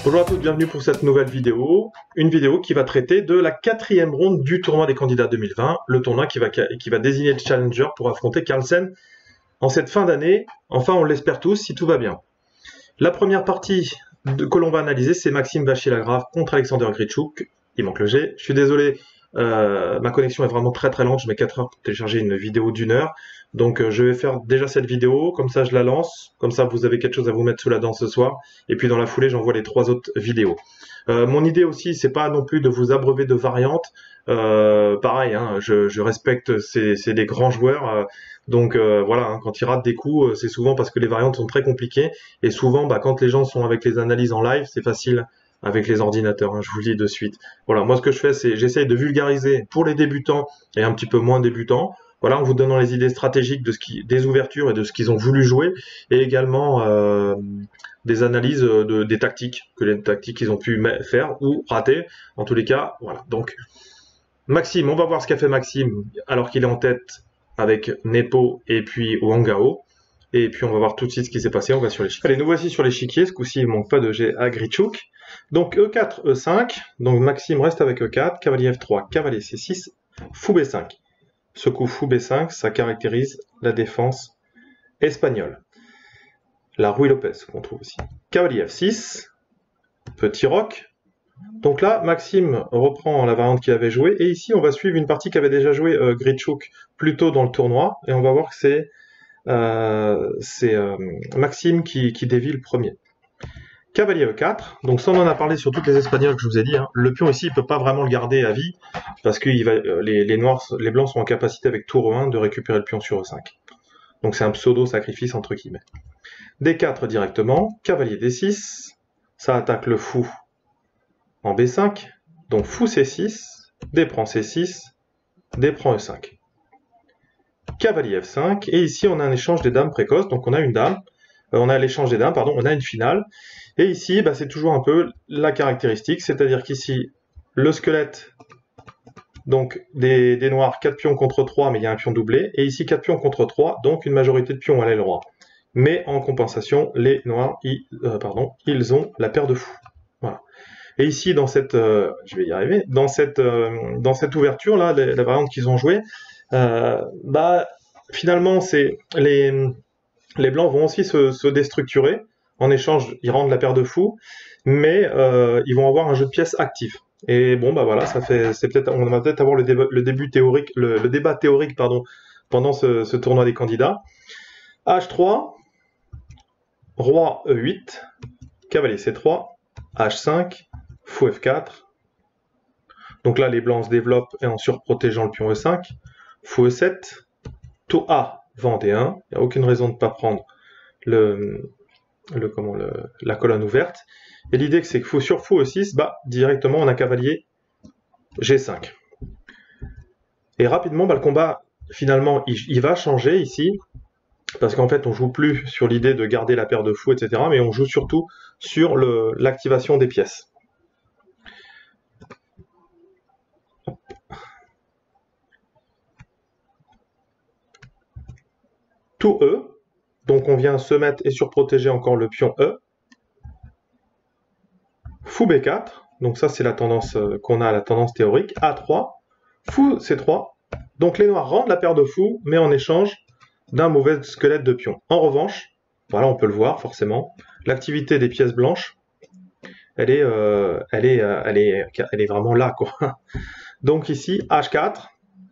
Bonjour à tous, bienvenue pour cette nouvelle vidéo. Une vidéo qui va traiter de la 4e ronde du tournoi des candidats 2020, le tournoi qui va désigner le challenger pour affronter Carlsen en cette fin d'année. Enfin, on l'espère tous, si tout va bien. La première partie que l'on va analyser, c'est Maxime Vachier-Lagrave contre Alexander Grischuk. Il manque le G. Je suis désolé, ma connexion est vraiment très lente. Je mets 4 heures pour télécharger une vidéo d'1 heure. Donc je vais faire déjà cette vidéo, comme ça je la lance, comme ça vous avez quelque chose à vous mettre sous la dent ce soir, et puis dans la foulée j'envoie les 3 autres vidéos. Mon idée aussi, c'est pas non plus de vous abreuver de variantes, pareil, hein, je respecte, c'est des grands joueurs, donc voilà, hein, quand ils ratent des coups, c'est souvent parce que les variantes sont très compliquées, et souvent quand les gens sont avec les analyses en live, c'est facile avec les ordinateurs, hein, je vous le dis de suite. Voilà, moi ce que je fais, c'est j'essaye de vulgariser pour les débutants et un petit peu moins débutants, voilà, en vous donnant les idées stratégiques des ouvertures et de ce qu'ils ont voulu jouer, et également des analyses des tactiques, les tactiques qu'ils ont pu faire ou rater. En tous les cas, voilà. Donc, Maxime, on va voir ce qu'a fait Maxime alors qu'il est en tête avec Nepo et puis Wangao. Et puis on va voir tout de suite ce qui s'est passé, on va sur l'échiquier. Allez, nous voici sur l'échiquier, ce coup-ci il ne manque pas de G à Grischuk. Donc E4, E5, donc Maxime reste avec E4, cavalier F3, cavalier C6, fou B5. Ce coup fou B5, ça caractérise la défense espagnole. La Ruy Lopez, qu'on trouve aussi. Cavalier F6, petit roc. Donc là, Maxime reprend la variante qu'il avait jouée, et ici on va suivre une partie qu'avait déjà joué Grischuk plus tôt dans le tournoi, et on va voir que c'est Maxime qui dévie le premier. Cavalier E4, donc ça on en a parlé sur toutes les espagnoles que je vous ai dit, hein. Le pion ici il peut pas vraiment le garder à vie, parce que les blancs sont en capacité avec tour E1 de récupérer le pion sur E5. Donc c'est un pseudo-sacrifice entre guillemets. D4 directement, cavalier D6, ça attaque le fou en B5, donc fou C6, D prend C6, D prend E5. Cavalier F5, et ici on a un échange des dames précoces, donc on a une dame, on a l'échange des dames, pardon, on a une finale, et ici c'est toujours un peu la caractéristique, c'est-à-dire qu'ici le squelette, donc des noirs, 4 pions contre 3, mais il y a un pion doublé, et ici 4 pions contre 3, donc une majorité de pions à l'aile droit. Mais en compensation, les noirs, ils ont la paire de fous. Voilà. Et ici, dans cette, je vais y arriver, dans cette ouverture là, la variante qu'ils ont jouée, finalement, les blancs vont aussi se déstructurer. En échange, ils rendent la paire de fous, mais ils vont avoir un jeu de pièces actif. Et bon, voilà, on va peut-être avoir le débat théorique, pendant ce tournoi des candidats. H3, roi E8, cavalier C3, H5, fou F4. Donc là, les blancs se développent et en surprotégeant le pion E5. Fou E7, tour A, vend D1. Il n'y a aucune raison de ne pas prendre la colonne ouverte. Et l'idée, c'est que fou sur fou E6, directement, on a cavalier G5. Et rapidement, le combat, finalement, il va changer ici. Parce qu'en fait, on joue plus sur l'idée de garder la paire de fous, etc., mais on joue surtout sur l'activation des pièces. Tout E, donc on vient se mettre et surprotéger encore le pion E. Fou B4, donc ça c'est la tendance qu'on a, la tendance théorique. A3, fou C3, donc les noirs rendent la paire de fous, mais en échange d'un mauvais squelette de pion. En revanche, voilà, on peut le voir forcément, l'activité des pièces blanches, elle est vraiment là, quoi. Donc ici, H4,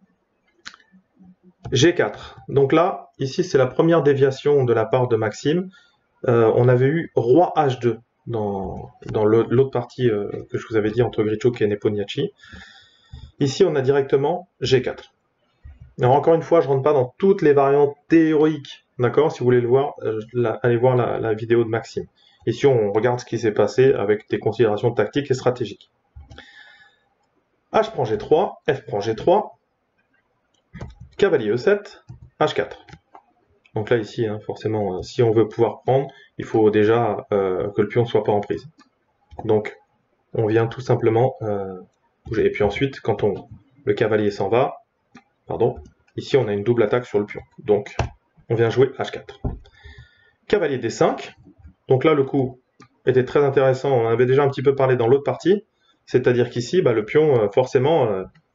G4. Donc là, ici, c'est la première déviation de la part de Maxime. On avait eu roi H2 dans l'autre partie que je vous avais dit entre Grischuk et Nepomniachtchi. Ici, on a directement G4. Alors encore une fois, je ne rentre pas dans toutes les variantes théoriques, d'accord? Si vous voulez le voir, allez voir la vidéo de Maxime. Ici, on regarde ce qui s'est passé avec des considérations tactiques et stratégiques. H prend G3, F prend G3, cavalier E7, H4. Donc là, ici, forcément, si on veut pouvoir prendre, il faut déjà que le pion ne soit pas en prise. Donc, on vient tout simplement bouger. Et puis ensuite, quand le cavalier s'en va, ici on a une double attaque sur le pion. Donc, on vient jouer H4. Cavalier D5. Donc là, le coup, était très intéressant. On en avait déjà un petit peu parlé dans l'autre partie. C'est-à-dire qu'ici, le pion, forcément,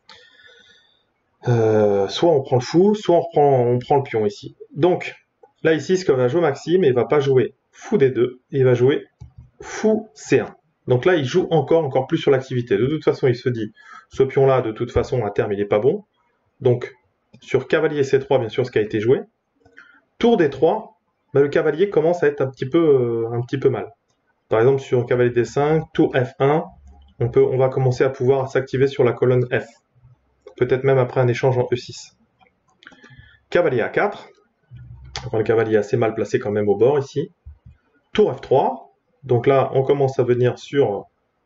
soit on prend le fou, soit on prend le pion ici. Donc, là, ici, ce que va jouer Maxime, il va pas jouer fou D2, il va jouer fou C1. Donc là, il joue encore plus sur l'activité. De toute façon, il se dit, ce pion-là, de toute façon, à terme, il n'est pas bon. Donc, sur cavalier C3, bien sûr, ce qui a été joué. Tour D3, le cavalier commence à être un petit peu mal. Par exemple, sur cavalier D5, tour F1, on va commencer à pouvoir s'activer sur la colonne F. Peut-être même après un échange en E6. Cavalier A4. Enfin, le cavalier est assez mal placé quand même au bord ici. Tour F3. Donc là, on commence à venir sur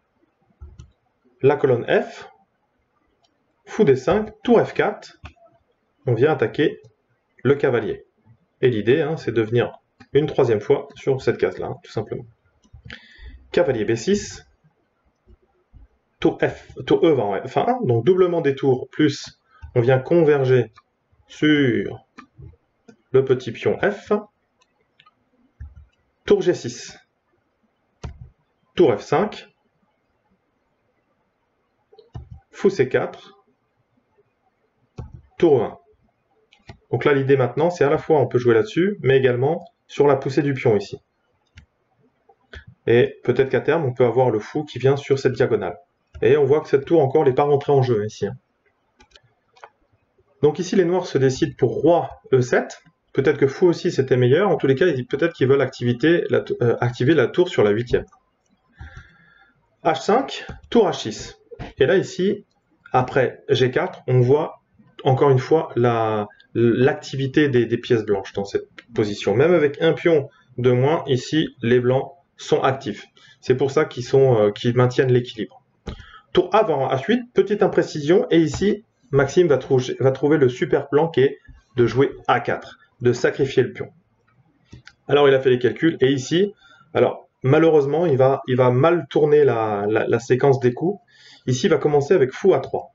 la colonne F. Fou D5, tour F4. On vient attaquer le cavalier. Et l'idée, c'est de venir une troisième fois sur cette case-là, tout simplement. Cavalier B6. Tour E va en F1, donc doublement des tours, plus on vient converger sur le petit pion F. Tour G6. Tour F5. Fou C4. Tour E1. Donc là, l'idée maintenant, c'est à la fois on peut jouer là-dessus, mais également sur la poussée du pion ici. Et peut-être qu'à terme, on peut avoir le fou qui vient sur cette diagonale. Et on voit que cette tour encore n'est pas rentrée en jeu ici. Donc ici, les noirs se décident pour roi E7. Peut-être que fou aussi c'était meilleur. En tous les cas, peut-être qu'ils veulent activer la tour sur la 8e. H5, tour H6. Et là, ici, après G4, on voit encore une fois l'activité des pièces blanches dans cette position. Même avec un pion de moins, ici, les blancs sont actifs. C'est pour ça qu'ils maintiennent l'équilibre. Tour avant H8, petite imprécision, et ici, Maxime va trouver le super plan qui est de jouer A4, de sacrifier le pion. Alors il a fait les calculs, et ici, alors malheureusement, il va mal tourner la séquence des coups. Ici, il va commencer avec fou A3.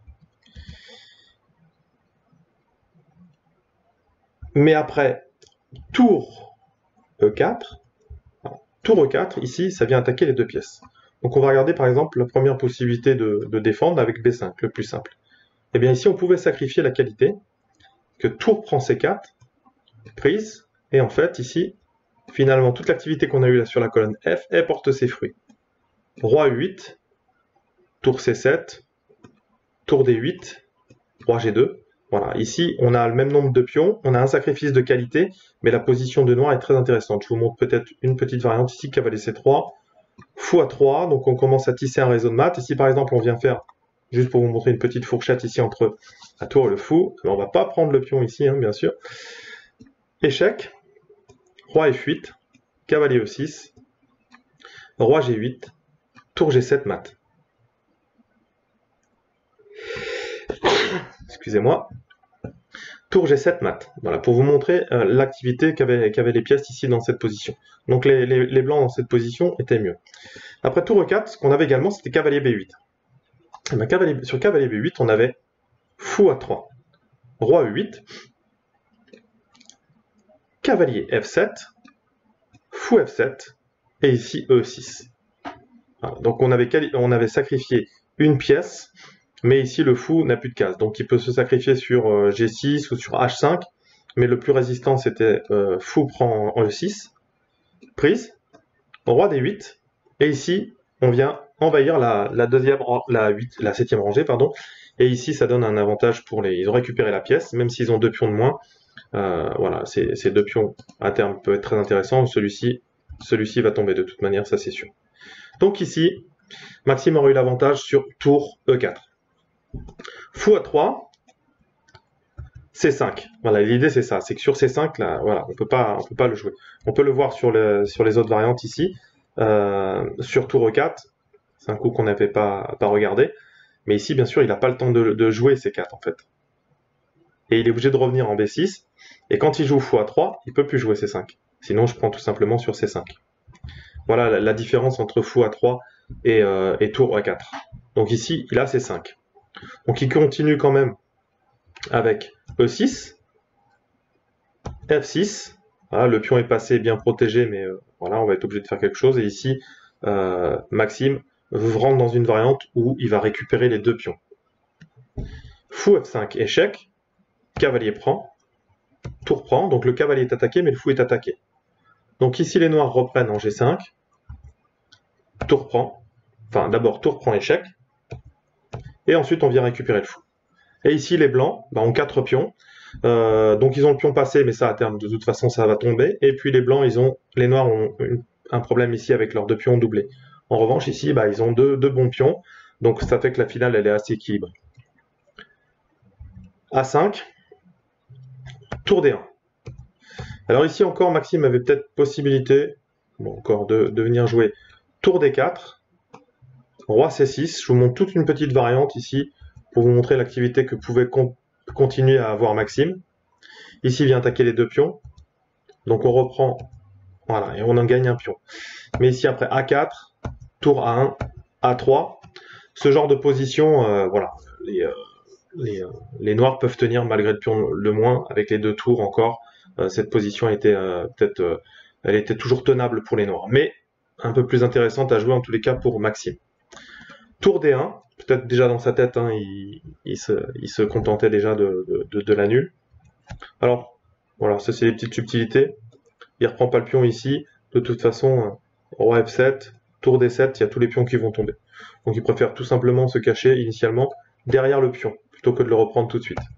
Mais après, tour E4, tour E4, ici, ça vient attaquer les deux pièces. Donc on va regarder par exemple la première possibilité de défendre avec B5, le plus simple. Et bien ici on pouvait sacrifier la qualité, que tour prend C4, prise, et en fait ici, finalement toute l'activité qu'on a eue là sur la colonne F, elle porte ses fruits. Roi E8, tour C7, tour D8, roi G2. Voilà, ici on a le même nombre de pions, on a un sacrifice de qualité, mais la position de noir est très intéressante. Je vous montre peut-être une petite variante ici, cavalier C3, fou A3, donc on commence à tisser un réseau de maths. Ici par exemple on vient faire, juste pour vous montrer une petite fourchette ici entre la tour et le fou, alors, on va pas prendre le pion ici bien sûr. Échec, roi F8, cavalier E6, roi G8, tour G7 mat. Excusez-moi. Tour G7 mat. Voilà, pour vous montrer l'activité qu'avaient les pièces ici dans cette position. Donc les blancs dans cette position étaient mieux. Après tour E4, ce qu'on avait également, c'était cavalier B8. Et bien, sur cavalier B8, on avait fou A3, roi E8, cavalier F7, fou F7, et ici E6. Voilà, donc on avait sacrifié une pièce, mais ici le fou n'a plus de case. Donc il peut se sacrifier sur G6 ou sur H5, mais le plus résistant c'était fou prend en E6, prise, roi D8, et ici on vient envahir la 7e rangée, pardon, et ici ça donne un avantage pour ils ont récupéré la pièce, même s'ils ont 2 pions de moins. Voilà, ces 2 pions à terme peuvent être très intéressants. Celui-ci va tomber de toute manière, ça c'est sûr. Donc ici, Maxime aurait eu l'avantage sur tour E4. Fou A3, C5. Voilà, l'idée c'est ça, c'est que sur C5, là, voilà, on peut pas le jouer. On peut le voir sur les autres variantes ici. Sur tour E4, c'est un coup qu'on n'avait pas regardé. Mais ici, bien sûr, il n'a pas le temps de jouer C4 en fait. Et il est obligé de revenir en B6. Et quand il joue fou A3, il ne peut plus jouer C5. Sinon, je prends tout simplement sur C5. Voilà la différence entre fou A3 et tour E4. Donc ici, il a C5. Donc il continue quand même avec E6, F6, Voilà, le pion est passé bien protégé, mais voilà, on va être obligé de faire quelque chose. Et ici, Maxime rentre dans une variante où il va récupérer les 2 pions. Fou F5, échec, cavalier prend, tour prend, donc le cavalier est attaqué, mais le fou est attaqué. Donc ici, les noirs reprennent en G5, tour prend, enfin d'abord tour prend échec, et ensuite on vient récupérer le fou. Et ici, les blancs ont 4 pions, donc ils ont le pion passé, mais ça à terme, de toute façon, ça va tomber. Et puis les blancs, les noirs ont un problème ici avec leurs 2 pions doublés. En revanche, ici, ils ont deux bons pions, donc ça fait que la finale, elle est assez équilibrée. A5, tour D1. Alors ici encore, Maxime avait peut-être possibilité, encore de venir jouer tour D4, roi C6. Je vous montre toute une petite variante ici pour vous montrer l'activité que pouvait continuer à avoir Maxime. Ici, il vient attaquer les 2 pions. Donc on reprend, voilà, et on en gagne un pion. Mais ici, après A4, tour A1, A3, ce genre de position, voilà, les noirs peuvent tenir malgré le pion le moins, avec les 2 tours encore. Cette position était elle était toujours tenable pour les noirs, mais un peu plus intéressante à jouer en tous les cas pour Maxime. Tour D1, peut-être déjà dans sa tête, hein, il se contentait déjà de la nulle. Alors, voilà, ça c'est les petites subtilités. Il reprend pas le pion ici. De toute façon, roi F7, tour D7, il y a tous les pions qui vont tomber. Donc il préfère tout simplement se cacher initialement derrière le pion, plutôt que de le reprendre tout de suite.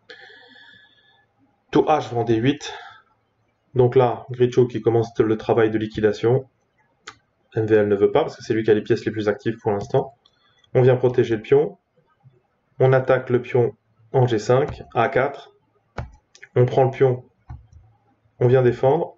Tour H vend D8. Donc là, Grichuk qui commence le travail de liquidation. MVL ne veut pas, parce que c'est lui qui a les pièces les plus actives pour l'instant. On vient protéger le pion. On attaque le pion en G5, A4. On prend le pion. On vient défendre.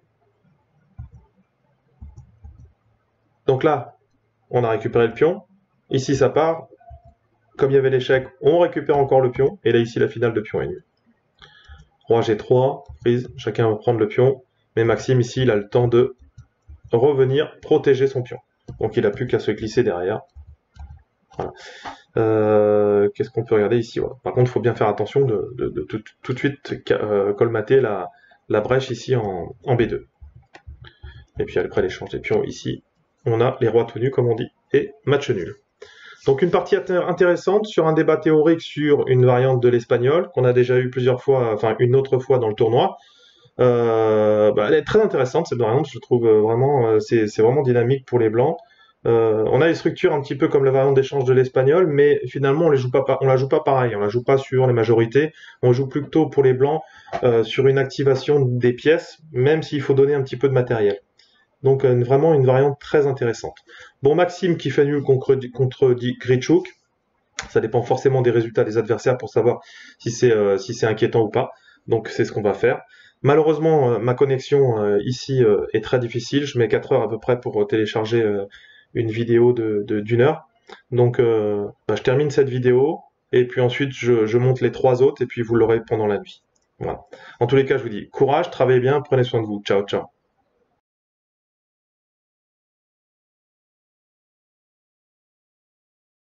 Donc là, on a récupéré le pion. Ici, ça part. Comme il y avait l'échec, on récupère encore le pion. Et là, ici, la finale de pion est nulle. Roi G3, prise. Chacun va prendre le pion. Mais Maxime, ici, il a le temps de revenir protéger son pion. Donc, il n'a plus qu'à se glisser derrière. Voilà. Qu'est-ce qu'on peut regarder ici? Voilà. Par contre, il faut bien faire attention de tout de suite colmater la brèche ici en B2. Et puis après l'échange des pions ici, on a les rois tout nus comme on dit, et match nul. Donc une partie intéressante sur un débat théorique sur une variante de l'espagnol, qu'on a déjà eu plusieurs fois, enfin une autre fois dans le tournoi. Elle est très intéressante cette variante, je trouve vraiment, c'est vraiment dynamique pour les blancs. On a des structures un petit peu comme la variante d'échange de l'espagnol, mais finalement on la joue pas pareil, on la joue pas sur les majorités, on joue plutôt pour les blancs sur une activation des pièces, même s'il faut donner un petit peu de matériel. Donc vraiment une variante très intéressante. Bon, Maxime qui fait nul contre Grichuk, ça dépend forcément des résultats des adversaires pour savoir si c'est inquiétant ou pas. Donc c'est ce qu'on va faire. Malheureusement, ma connexion ici est très difficile. Je mets 4 heures à peu près pour télécharger une vidéo d'une heure. Donc je termine cette vidéo et puis ensuite je monte les 3 autres et puis vous l'aurez pendant la nuit. Voilà. En tous les cas, je vous dis courage, travaillez bien, prenez soin de vous. Ciao, ciao.